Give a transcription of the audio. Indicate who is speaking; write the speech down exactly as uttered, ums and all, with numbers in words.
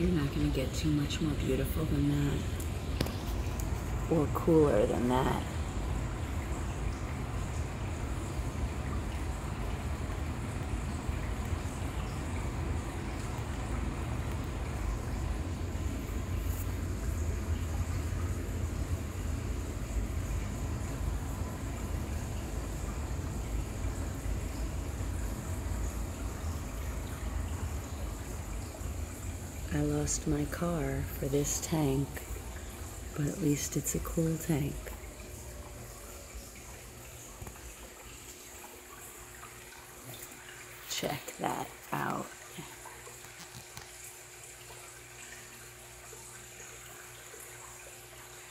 Speaker 1: You're not going to get too much more beautiful than that. Or cooler than that. I lost my car for this tank, but at least it's a cool tank. Check that out.